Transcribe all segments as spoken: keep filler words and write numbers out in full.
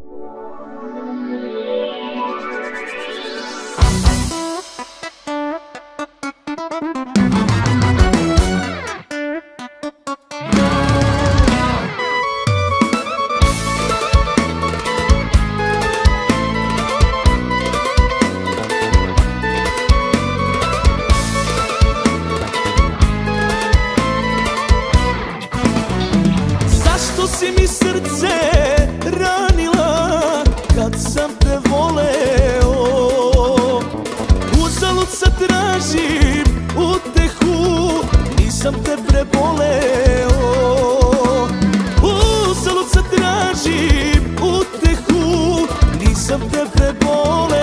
Si mi srce ranila kad sam te voleo, uzalud sad tražim utehu, nisam te preboleo. Uzalud sad tražim utehu, nisam te preboleo.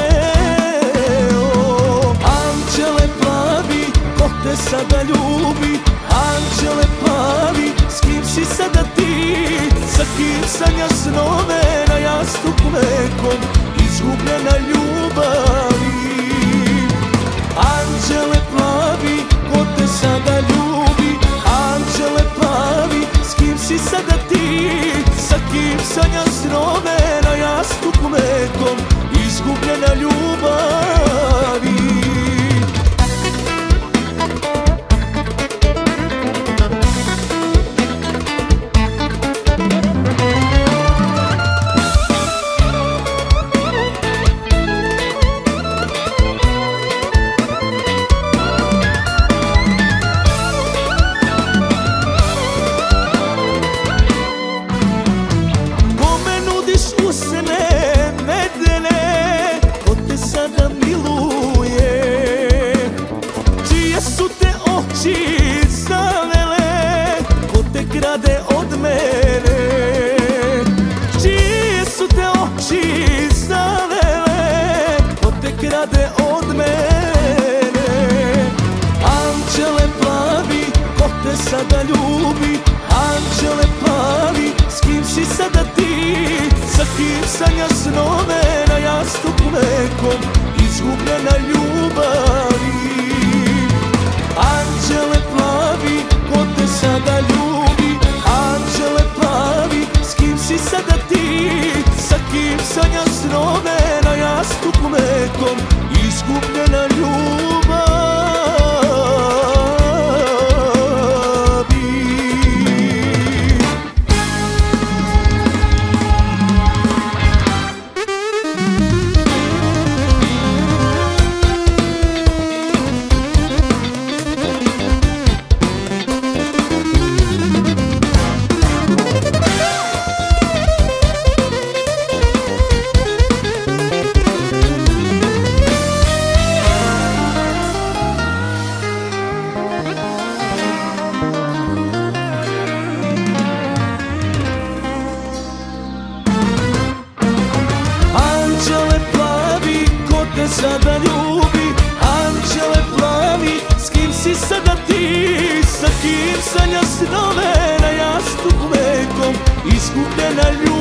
Anđele plavi, ko te sada ljubi? Anđele plavi, s kim si sada ti? Sa kim sanja snove na jastuku mekom, izgubljena ljubavi. Anđele plavi, ko te sada ljubi? Anđele plavi, s kim si sada ti? Sa kim sanja snove na jastuku mekom, izgubljena ljubavi. Grade od mene, čije su te oči zavele, ko te krade od mene. Anđele plavi, ko te sada ljubi? Anđele plavi, s kim si sada ti? Sa kim sanja snove na jastuku mekom, izgubljena ljubavi. Anđele plavi, ko te sada ljubi? Anđele plavi, s kim si sada ti? Sa kim sanja snove na jastuku mekom, izgubljena ljubavi. Sada ljubi, anđele plavi, s kim si sada ti? Sa kim sanja snove na jastuku mekom, izgubljena ljubavi.